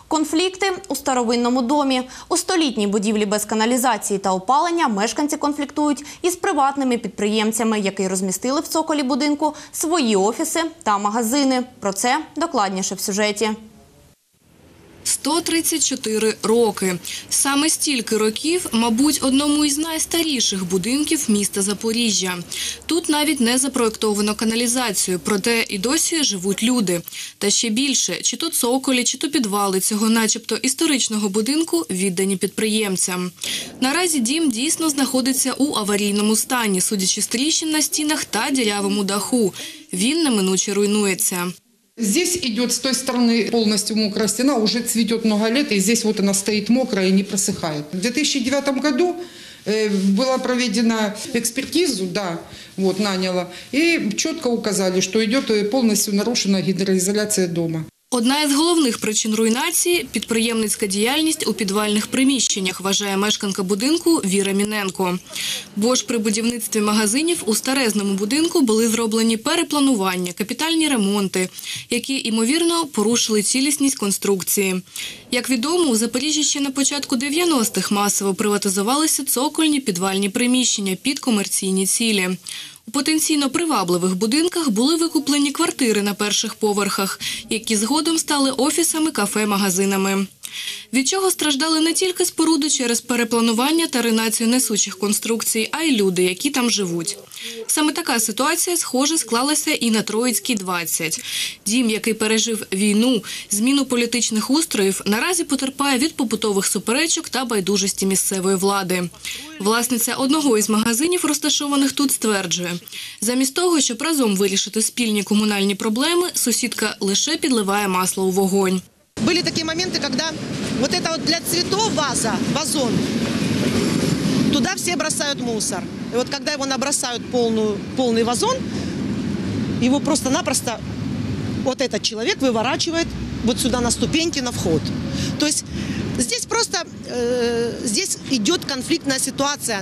Конфлікти у старовинному домі. У столітній будівлі без каналізації та опалення мешканці конфліктують із приватними підприємцями, які розмістили в цоколі будинку свої офіси та магазини. Про це докладніше в сюжеті. 134 роки. Саме стільки років, мабуть, одному із найстаріших будинків міста Запоріжжя. Тут навіть не запроєктовано каналізацію, проте і досі живуть люди. Та ще більше, чи то цоколі, чи то підвали цього начебто історичного будинку віддані підприємцям. Наразі дім дійсно знаходиться у аварійному стані, судячи з тріщин на стінах та дірявому даху. Він неминуче руйнується. Здесь идет с той стороны полностью мокрая стена, уже цветет много лет, и здесь вот она стоит мокрая и не просыхает. В 2009 году была проведена экспертизу, наняла, и четко указали, что идет полностью нарушена гидроизоляция дома. Одна із головних причин руйнації – підприємницька діяльність у підвальних приміщеннях, вважає мешканка будинку Віра Міненко. Бо ж при будівництві магазинів у старезному будинку були зроблені перепланування, капітальні ремонти, які, ймовірно, порушили цілісність конструкції. Як відомо, у Запоріжжі ще на початку 90-х масово приватизувалися цокольні підвальні приміщення під комерційні цілі. У потенційно привабливих будинках були викуплені квартири на перших поверхах, які згодом стали офісами, кафе, магазинами. Від чого страждали не тільки споруди через перепланування та руйнацію несучих конструкцій, а й люди, які там живуть. Саме така ситуація, схоже, склалася і на Троїцькій, 20. Дім, який пережив війну, зміну політичних устроїв, наразі потерпає від побутових суперечок та байдужості місцевої влади. Власниця одного із магазинів, розташованих тут, стверджує, замість того, щоб разом вирішити спільні комунальні проблеми, сусідка лише підливає масло у вогонь. Были такие моменты, когда вот это вот для цветов вазон, туда все бросают мусор. И вот когда его набросают полный вазон, его просто-напросто вот этот человек выворачивает вот сюда на ступеньки на вход. То есть здесь просто здесь идет конфликтная ситуация.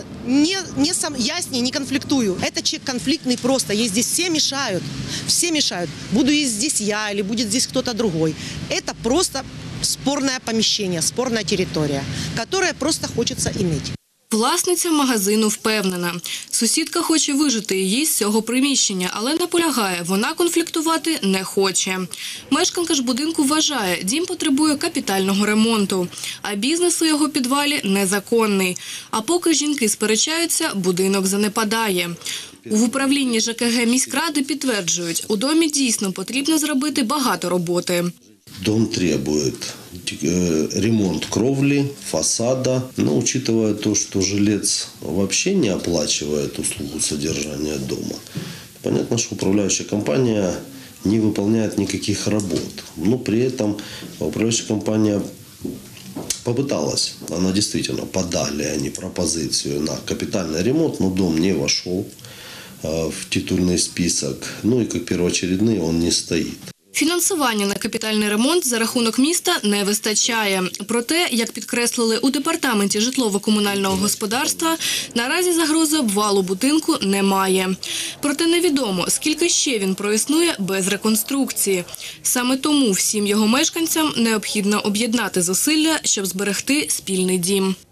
Я с ней не конфликтую. Это человек конфликтный просто. Ей здесь все мешают. Все мешают. Буду есть здесь я или будет здесь кто-то другой. Это просто спорное помещение, спорная территория, которая просто хочется иметь. Власниця магазину впевнена. Сусідка хоче вижити її з цього приміщення, але наполягає, вона конфліктувати не хоче. Мешканка ж будинку вважає, дім потребує капітального ремонту, а бізнес у його підвалі незаконний. А поки жінки сперечаються, будинок занепадає. В управлінні ЖКГ міськради підтверджують, у домі дійсно потрібно зробити багато роботи. Дом требует ремонт кровли, фасада. Но учитывая то, что жилец вообще не оплачивает услугу содержания дома, понятно, что управляющая компания не выполняет никаких работ. Но при этом управляющая компания попыталась, она действительно подали они пропозицию на капитальный ремонт, но дом не вошел в титульный список. Ну и как первоочередный он не стоит. Фінансування на капітальний ремонт за рахунок міста не вистачає. Проте, як підкреслили у департаменті житлово-комунального господарства, наразі загрози обвалу будинку немає. Проте невідомо, скільки ще він проіснує без реконструкції. Саме тому всім його мешканцям необхідно об'єднати зусилля, щоб зберегти спільний дім.